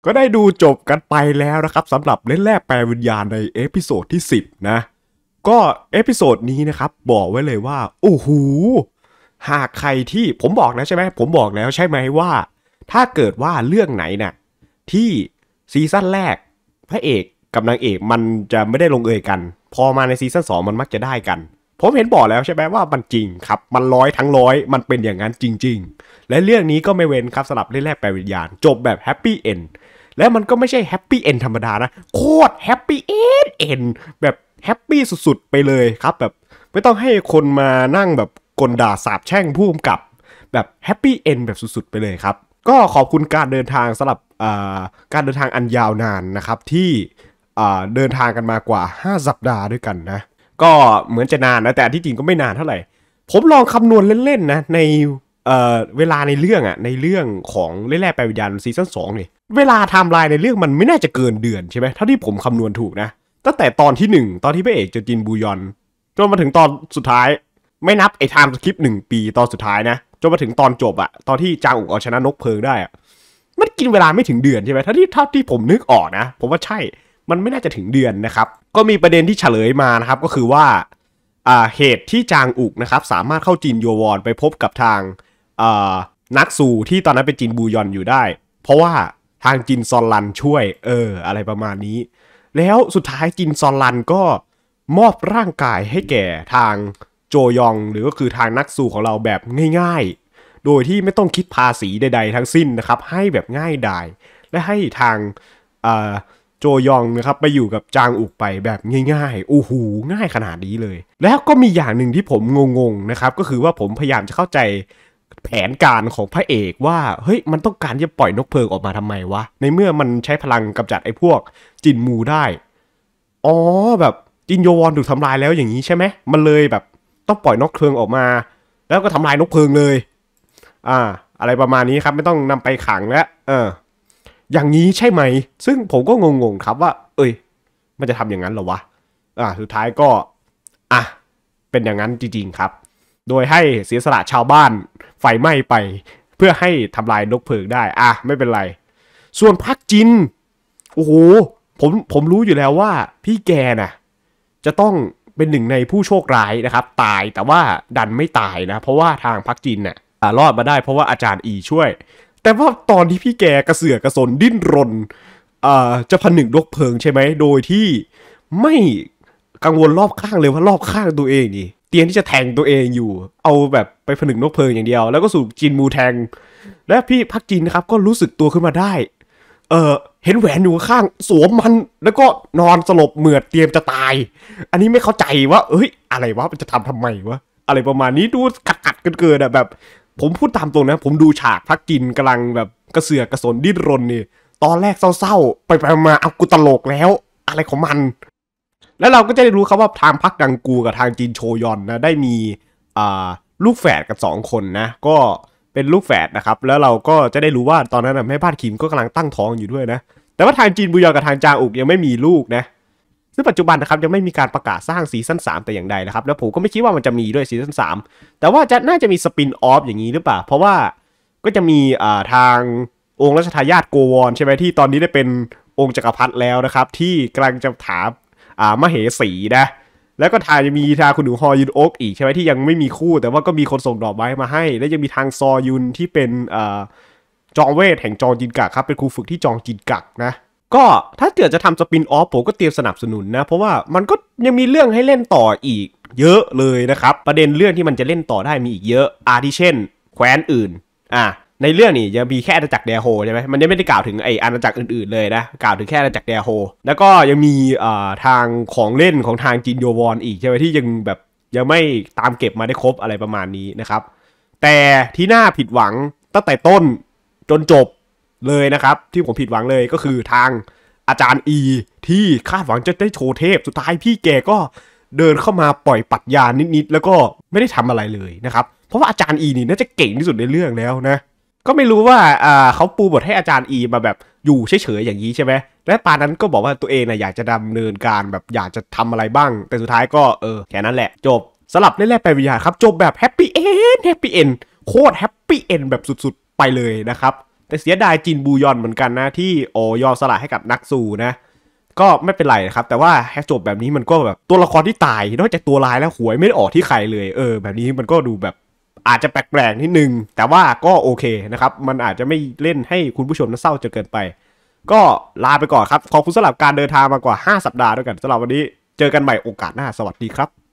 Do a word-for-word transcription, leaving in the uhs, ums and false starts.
ก็ได้ดูจบกันไปแล้วนะครับสำหรับเล่นแร่แปลวิญญาณในเอพิโซดที่สิบนะก็เอพิโซดนี้นะครับบอกไว้เลยว่าโอ้โหหากใครที่ผมบอกแล้วใช่ไหมผมบอกแล้วใช่ไหมว่าถ้าเกิดว่าเรื่องไหนน่ะที่ซีซั่นแรกพระเอกกับนางเอกมันจะไม่ได้ลงเอยกันพอมาในซีซั่นสองมันมักจะได้กันผมเห็นบอกแล้วใช่ไหมว่ามันจริงครับมันร้อยทั้งร้อยมันเป็นอย่างนั้นจริงๆและเรื่องนี้ก็ไม่เว้นครับสำหรับเล่นแร่แปลวิญญาณจบแบบแฮปปี้เอนด์แล้วมันก็ไม่ใช่แฮปปี้เอนด์ธรรมดานะโคตรแฮปปี้เอนด์เอนด์แบบแฮปปี้สุดๆไปเลยครับแบบไม่ต้องให้คนมานั่งแบบกลด่าสาบแช่งผู้กำกับแบบแฮปปี้เอนด์แบบสุดๆไปเลยครับก็ขอบคุณการเดินทางสำหรับการเดินทางอันยาวนานนะครับที่เดินทางกันมากว่าห้าสัปดาห์ด้วยกันนะก็เหมือนจะนานนะแต่ที่จริงก็ไม่นานเท่าไหร่ผมลองคำนวณเล่นๆนะในเอ่อเวลาในเรื่องอะในเรื่องของเล่นแร่แปลวิญญาณซีซั่นสองนี่เวลาไทม์ไลน์ในเรื่องมันไม่น่าจะเกินเดือนใช่ไหมเท่าที่ผมคำนวณถูกนะตั้งแต่ตอนที่หนึ่งตอนที่พระเอกจะจินบูยอนจนมาถึงตอนสุดท้ายไม่นับไอ้ไทม์สคริปต์หนึ่งปีตอนสุดท้ายนะจนมาถึงตอนจบอะตอนที่จางอุกเอาชนะนกเพลิงได้อะมันกินเวลาไม่ถึงเดือนใช่ไหมถ้าที่เท่าที่ผมนึกออกนะผมว่าใช่มันไม่น่าจะถึงเดือนนะครับก็มีประเด็นที่เฉลยมานะครับก็คือว่าเหตุที่จางอุกนะครับสามารถเข้าจินโยวอนไปพบกับทางนักสู่ที่ตอนนั้นเป็นจินบูยอนอยู่ได้เพราะว่าทางจินซอนลันช่วยเอออะไรประมาณนี้แล้วสุดท้ายจินซอนลันก็มอบร่างกายให้แก่ทางโจยองหรือก็คือทางนักสู่ของเราแบบง่ายๆโดยที่ไม่ต้องคิดภาษีใดๆทั้งสิ้นนะครับให้แบบง่ายดายและให้ทางโจยองนะครับไปอยู่กับจางอุกไปแบบง่ายๆโอ้โหง่ายขนาดนี้เลยแล้วก็มีอย่างหนึ่งที่ผมงงๆนะครับก็คือว่าผมพยายามจะเข้าใจแผนการของพระเอกว่าเฮ้ยมันต้องการจะปล่อยนกเพลิงออกมาทำไมวะในเมื่อมันใช้พลังกำจัดไอ้พวกจินมูได้อ๋อแบบจินโยวอนถูกทำลายแล้วอย่างนี้ใช่ไหมมันเลยแบบต้องปล่อยนกเพลิงออกมาแล้วก็ทำลายนกเพลิงเลยอ่าอะไรประมาณนี้ครับไม่ต้องนำไปขังแล้วเอออย่างนี้ใช่ไหมซึ่งผมก็งงๆครับว่าเอ้ยมันจะทำอย่างนั้นเหรอวะอ่าสุดท้ายก็อ่ะเป็นอย่างนั้นจริงๆครับโดยให้เสียสละชาวบ้านไฟไหม้ไปเพื่อให้ทำลายนกเพลิงได้อ่ะไม่เป็นไรส่วนพักจินโอ้โหผมผมรู้อยู่แล้วว่าพี่แกน่ะจะต้องเป็นหนึ่งในผู้โชคร้ายนะครับตายแต่ว่าดันไม่ตายนะเพราะว่าทางพักจินน่ะรอดมาได้เพราะว่าอาจารย์อีช่วยแต่ว่าตอนที่พี่แกกระเสือกกระสนดิ้นรนจะผนึกนกเพลิงใช่ไหมโดยที่ไม่กังวลรอบข้างเลยว่ารอบข้างตัวเองนี่เตรียมที่จะแทงตัวเองอยู่เอาแบบไปผนึกนกเพลิงอย่างเดียวแล้วก็สู่จินมูแทงและพี่พักจินนะครับก็รู้สึกตัวขึ้นมาได้เออเห็นแหวนอยู่ข้างสวมมันแล้วก็นอนสลบเหมือดเตรียมจะตายอันนี้ไม่เข้าใจว่าเอ้ยอะไรวะมันจะทำทำไมวะอะไรประมาณนี้ดูกัดกัดกันเกินอะแบบผมพูดตามตรงนะผมดูฉากพักจินกำลังแบบกระเสือกกระสนดิ้นรนนี่ตอนแรกเศร้าๆไปไปมาเอากูตลกแล้วอะไรของมันแล้วเราก็จะได้รู้ครับว่าทางพักดังกูกับทางจินโชยอนนะได้มีอ่าลูกแฝดกันสองคนนะก็เป็นลูกแฝดนะครับแล้วเราก็จะได้รู้ว่าตอนนั้นแม่บ้านคิมก็กำลังตั้งท้องอยู่ด้วยนะแต่ว่าทางจินบุยอนกับทางจางอุกยังไม่มีลูกนะซึ่งปัจจุบันนะครับยังไม่มีการประกาศสร้างซีซั่นสามแต่อย่างใดนะครับแล้วผมก็ไม่คิดว่ามันจะมีด้วยซีซั่นสามแต่ว่าจะน่าจะมีสปินออฟอย่างนี้หรือเปล่าเพราะว่าก็จะมีอ่าทางองค์รัชทายาทโกวอนใช่ไหมที่ตอนนี้ได้เป็นองค์จักรพรรดิแล้วนะครับที่กำลังจะถามอ่ามเหสีนะแล้วก็ทางจะมีทางคุณหนูฮอยุนโอ๊กอีกใช่ไหมที่ยังไม่มีคู่แต่ว่าก็มีคนส่งดอกไม้มาให้และยังมีทางซอยุนที่เป็นอ่าจองเวทแห่งจองจินกักครับเป็นครูฝึกที่จองจินกักนะก็ถ้าเกิดจะทำสปินออฟผมก็เตรียมสนับสนุนนะเพราะว่ามันก็ยังมีเรื่องให้เล่นต่ออีกเยอะเลยนะครับประเด็นเรื่องที่มันจะเล่นต่อได้มีอีกเยอะอาทิเช่นแคว้นอื่นอ่ะในเรื่องนี้ยังมีแค่อาณาจักรเดโฮใช่ไหมมันยังไม่ได้กล่าวถึงไออาณาจักรอื่นๆเลยนะกล่าวถึงแค่อาณาจักรเดโฮแล้วก็ยังมีอ่าทางของเล่นของทางจินโยวอนอีกใช่ไหมที่ยังแบบยังไม่ตามเก็บมาได้ครบอะไรประมาณนี้นะครับแต่ที่น่าผิดหวังตั้งแต่ต้นจนจบเลยนะครับที่ผมผิดหวังเลยก็คือทางอาจารย์อีที่คาดหวังจะได้โชว์เทพสุดท้ายพี่แกก็เดินเข้ามาปล่อยปัดยานิดๆแล้วก็ไม่ได้ทำอะไรเลยนะครับเพราะว่าอาจารย์อีนี่น่าจะเก่งที่สุดในเรื่องแล้วนะก็ไม่รู้ว่าอ่าเขาปูบทให้อาจารย์อีมาแบบอยู่เฉยๆอย่างนี้ใช่ไหมและปานั้นก็บอกว่าตัวเองนะอยากจะดำเนินการแบบอยากจะทำอะไรบ้างแต่สุดท้ายก็เออแค่นั้นแหละจบสลับเล่นแร่แปลวิญญาณครับจบแบบแฮปปี้เอนด์แฮปปี้เอนด์โคตรแฮปปี้เอนด์แบบสุดๆไปเลยนะครับแต่เสียดายจินบูยอนเหมือนกันนะที่โอยอมสละให้กับนักสู้นะก็ไม่เป็นไรครับแต่ว่าแฮชจบแบบนี้มันก็แบบตัวละครที่ตายนอกจากตัวร้ายแล้วหวยไม่ได้ออกที่ใครเลยเออแบบนี้มันก็ดูแบบอาจจะแปลกๆนิดนึงแต่ว่าก็โอเคนะครับมันอาจจะไม่เล่นให้คุณผู้ชมนั้นเศร้าจนเกินไปก็ลาไปก่อนครับขอบคุณสำหรับการเดินทางมากว่าห้าสัปดาห์ด้วยกันสำหรับวันนี้เจอกันใหม่โอกาสหน้าสวัสดีครับ